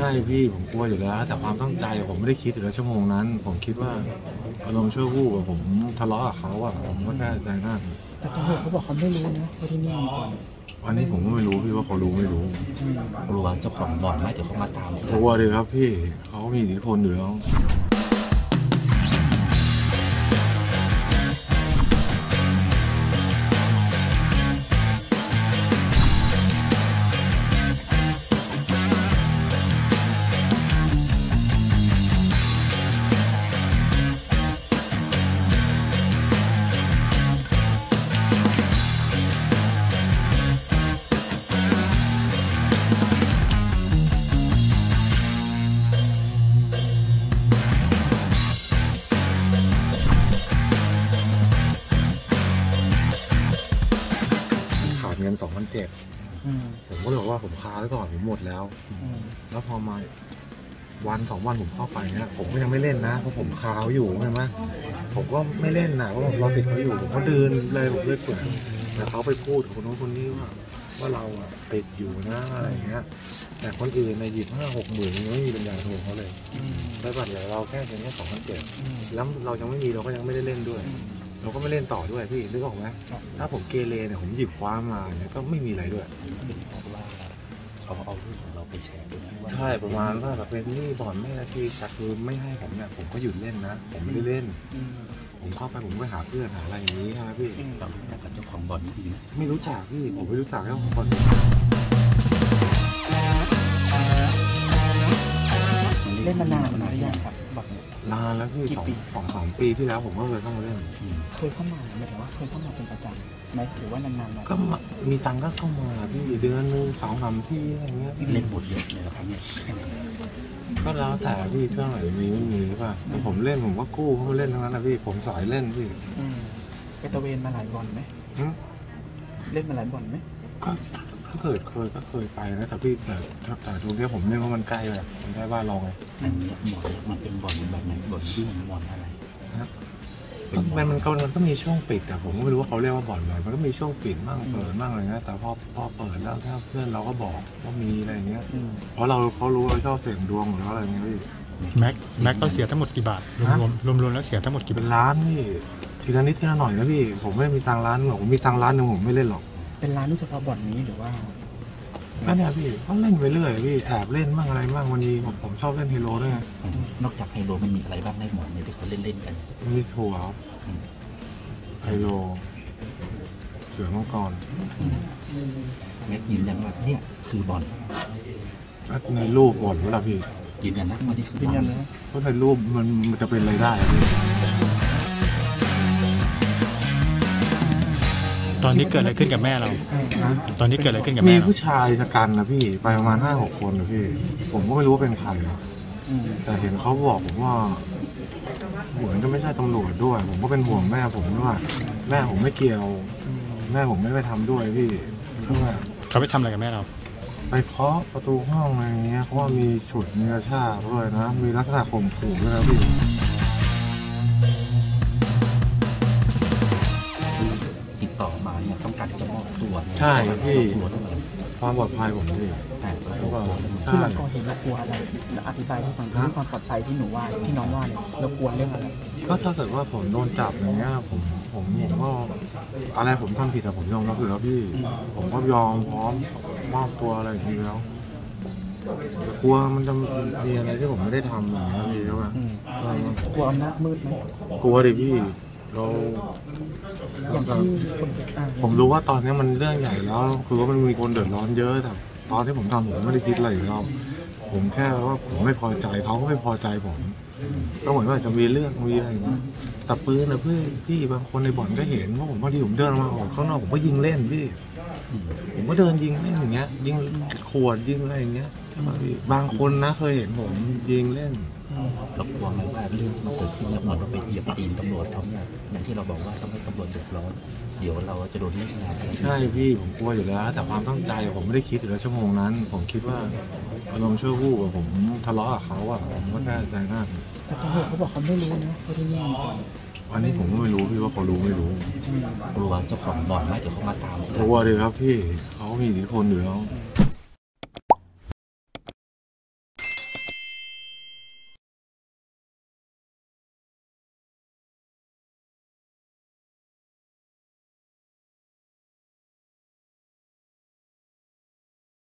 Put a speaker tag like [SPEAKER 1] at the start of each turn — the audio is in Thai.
[SPEAKER 1] ช่พี่ผมกลัวอยู่แล้วแต่ความตั้งใจผมไม่ได้คิดอยู่แล้วชั่วโมงนั้นผมคิดว่าอารมณ์ชั่ววูบผมทะเลาะกับเขาผมก็แค่ใจนั่น
[SPEAKER 2] แต่ตำรวจเขาบอกเขาไม่รู้นะว่าที่นี่มีบ่อน
[SPEAKER 1] อันนี้ผมก็ไม่รู้พี่ว่าเขารู้ไม่รู้
[SPEAKER 3] กลัวเจ้าของบ่อนไหมเดี๋ยวเขามาตาม
[SPEAKER 1] กลัวเลยครับพี่เขามีอิทธิพลอยู่แล้วเงิน2,700ผมก็เลยบอกว่าผมคาไว้ก่อนผมหมดแล้วแล้วพอมาวัน2 วันผมเข้าไปเนี่ยผมก็ยังไม่เล่นนะเพราะผมคาอยู่ใช่ไหมผมก็ไม่เล่นนะเพราะผมรอติดเขาอยู่ผมก็เดินเลยผมเลยเปิดแต่เขาไปพูดกับคนโน้นคนนี้ว่าเราติดอยู่นะอะไรเงี้ยแต่คนอื่นในหยิบ5-6 หมื่นยังไม่มีปัญญาโทรเขาเลยได้บัตรเลยเราแค่2,700แล้วเรายังไม่มีเราก็ยังไม่ได้เล่นด้วยเราก็ไม่เล่นต่อด้วยพี่นึกออกไหมถ้าผมเกเรเนี่ยผมหยิบคว้ามาเนี่ยก็ไม่มีอะไรด้วย
[SPEAKER 3] เพราะว่าเขาเอารูปของเราไปแชร์ด้วย
[SPEAKER 1] ใช่ประมาณว่าแบบเป็นนี่บ่อนแม่ที่จักคือไม่ให้ผมเนี่ยผมก็หยุดเล่นนะผมไม่ได้เล่นผมเข้าไปผมไปหาเพื่อนหาอะไรอย่างนี้ใช่ไหมพี่
[SPEAKER 3] เรารู้จักกับเจ้าของบ่อนนี่ดีนะ
[SPEAKER 1] ไม่รู้จักพี่ผมไม่รู้จักเจ้าของบ่อน
[SPEAKER 2] เล่นมานานหรือยังครับบ่อน
[SPEAKER 1] นานแล้วพี่2 ปีที่แล้วผมก็เคยเข้ามาเล่น
[SPEAKER 2] เคยเข้ามาหมายถึงว่าเคยเข้ามาเป็นประจำไหมหรือว่านานๆ
[SPEAKER 1] ก็มีตังก็เข้ามาพี่เดือนนึง2-3 ที่อะไรเงี้ย
[SPEAKER 3] เล่นบทเยอะเลยครับเนี่ย
[SPEAKER 1] ก็แล้วแต่พี่ช่วงไหนมีไม่มีป่ะแต่ผมเล่นผมก็กู้เขามาเล่นทั้งนั้นนะพี่ผมสายเล่นพี่
[SPEAKER 2] ไปตะเวนมาหลายบ่อนไหมเล่นมาหลายบ่อนไหม
[SPEAKER 1] ก็ถ้าเคยไปนะแต่พี่แต่ตรงนี้ผมเล่นเพราะมันใกล้แบบมันใกล้บ้านเราไง
[SPEAKER 3] อันนี้บ่อนมันเป็นบ่อนแบบไหนบ่อนที่มันบ่อนอะไร
[SPEAKER 1] มันก็มีช่วงปิดแต่ผมก็ไม่รู้ว่าเขาเรียกว่าบ่อนอะไรมันก็มีช่วงปิดบ้างเปิดบ้างอะไรเงี้ยแต่พอเปิดแล้วถ้าเพื่อนเราก็บอกว่ามีอะไรเงี้ยเพราะเขารู้เราชอบเสี่ยงดวงหรืออะไรเงี้ยพี่
[SPEAKER 4] แม็กก็เสียทั้งหมดกี่บาทรวมแล้วเสียทั้งหมดกี่
[SPEAKER 1] เป็นล้านพี่ทีละนิดทีละหน่อยนะพี่ผมไม่มีตังล้านหรอกผมมีตังล้านนึงผมไม่เล่นหรอก
[SPEAKER 2] เป็นร้านนี่เฉพาะบ่อนนี้หรือว่า
[SPEAKER 1] ก็เนี่ยพี่ก็เล่นไปเรื่อยพี่แถบเล่นบ้างอะไรบ้างวันนี้ผมชอบเล่นไฮโลด้วย
[SPEAKER 3] นอกจากไฮโลมันมีอะไรบ้างในหมอนเนี่ยที่เขาเล่นกัน
[SPEAKER 1] มีถั่วไฮโลเสือมังกร
[SPEAKER 3] แม็กยืนยันว่าเนี่ยคือบอล
[SPEAKER 1] ในรูปบ่อนเวลาพี่
[SPEAKER 3] ยืนยันนะว่านี่คือบอล
[SPEAKER 1] เพราะในรูปมันจะเป็นอะไรได้
[SPEAKER 4] ตอนนี้เกิดอะไรขึ้นกับแม่เราตอนนี้เกิดอะไรขึ้นกับแม่
[SPEAKER 1] มีผู้ชายชะกันนะพี่ไปประมาณ5-6 คนนะพี่ผมก็ไม่รู้ว่าเป็นใครแต่เห็นเขาบอกผมว่าเหมือนก็ไม่ใช่ตำรวจด้วยผมก็เป็นห่วงแม่ผมด้วยแม่ผมไม่เกี่ยวแม่ผมไม่ไปทำด้วยพี่
[SPEAKER 4] เขาไปทำอะไรกับแม่เรา
[SPEAKER 1] ไปเคาะประตูห้องอะไรเงี้ยเพราะว่ามีฉุดมีกระชากด้วยนะมีลักษณะข่มขู่ด้วยนะพี่
[SPEAKER 3] ติดต่อมาเนี่ยต้องการจะมอบตัว
[SPEAKER 1] ใช่พี่ความปลอดภัยผมพี่
[SPEAKER 2] ที่หลังก่อเหตุเรากลัวอะไรอธิบายให้ฟังเรื่องความปลอดภัยที่หนูว่าที่น้องว่าเนี่ยเรากลัวเรื่องอะไร
[SPEAKER 1] ก็ถ้าเกิดว่าผมโดนจับอย่างเงี้ยผมก็อะไรผมทำผิดแต่ผมยอมรับอยู่แล้วพี่ผมก็ยอมพร้อมมอบตัวอะไรอย่างนี้แล้วกลัวมันจะมีอะไรที่ผมไม่ได้ทำอย่างเงี้ยพี่ใช่ไหม
[SPEAKER 2] กลัวอำนาจมืดไหม
[SPEAKER 1] กลัวดิพี่เราผมรู้ว่าตอนนี้มันเรื่องใหญ่แล้วคือว่ามันมีคนเดือดร้อนเยอะแต่ตอนที่ผมทำผมไม่ได้คิดอะไรอยู่แล้วผมแค่ว่าผมไม่พอใจเขาก็ไม่พอใจผมก็เหมือนว่าจะมีเรื่องมีอะไรอย่างเงี้ยแต่ปืนนะพี่บางคนในบ่อนก็เห็นว่าผมพอดีผมเดินมาออกข้างนอกผมก็ยิงเล่นพี่ผมก็เดินยิงเล่นอย่างเงี้ยยิงขวดยิงอะไรอย่างเงี้ยบางคนนะเคยเห็นผมยิงเล่น
[SPEAKER 3] เรากลัวไหมว่าเรื่องมันเกิดขึ้นแล้วเหมือนเราไปเหยียบตีนตำรวจเขาเนี่ยอย่างที่เราบอกว่าต้องให้ตำรวจเดือดร้อนเดี๋ยวเราจะโดนเล่นงานอะไร
[SPEAKER 1] ใช่พี่ผมกลัวอยู่แล้วแต่ความตั้งใจผมไม่ได้คิดอยู่แล้วชั่วโมงนั้นผมคิดว่าอารมณ์ชั่ววูบผมทะเลาะกับเขาผมก็แค่ใจนั่น
[SPEAKER 2] แต่ตำรวจเขาบอกเขาไม่รู้นะว่าที่นี่มีบ่อน
[SPEAKER 1] อันนี้ผมก็ไม่รู้พี่ว่าเขารู้ไม่รู้
[SPEAKER 3] กลัวเจ้าของบ่อนไหมเดี๋ยวเขามาตาม
[SPEAKER 1] กลัวเลยครับพี่เขามีอิทธิพลอยู่แล้ว